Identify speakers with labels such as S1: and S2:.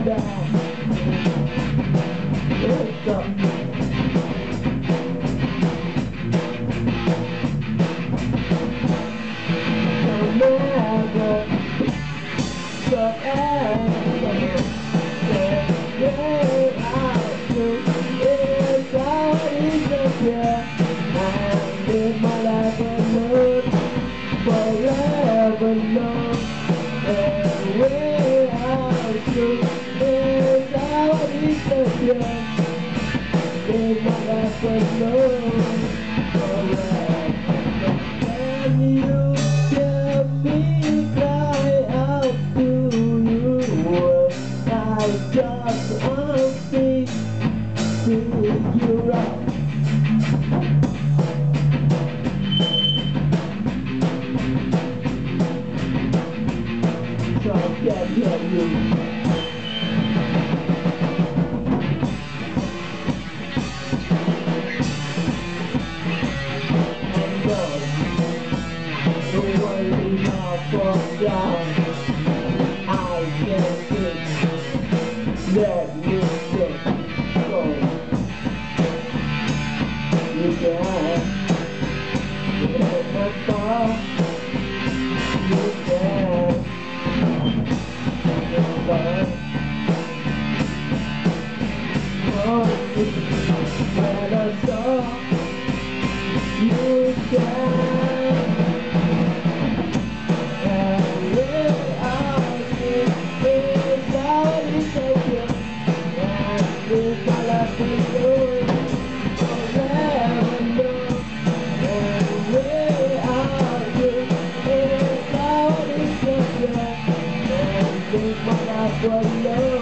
S1: down. It's up. I'll never stop asking. Way out to it's how it is up here. I live my life alone, forever long. And way out to it's how it is up here. Live my life alone, forever. Can you hear me cry out to you? I just want to see you out. So I can't hear you. From down, I can't think, let me think, go. You can, remember, you can, remember. Oh, when I saw, you can. Live my life alone, forever long. And way out here, it's how it is up here. And live my life alone.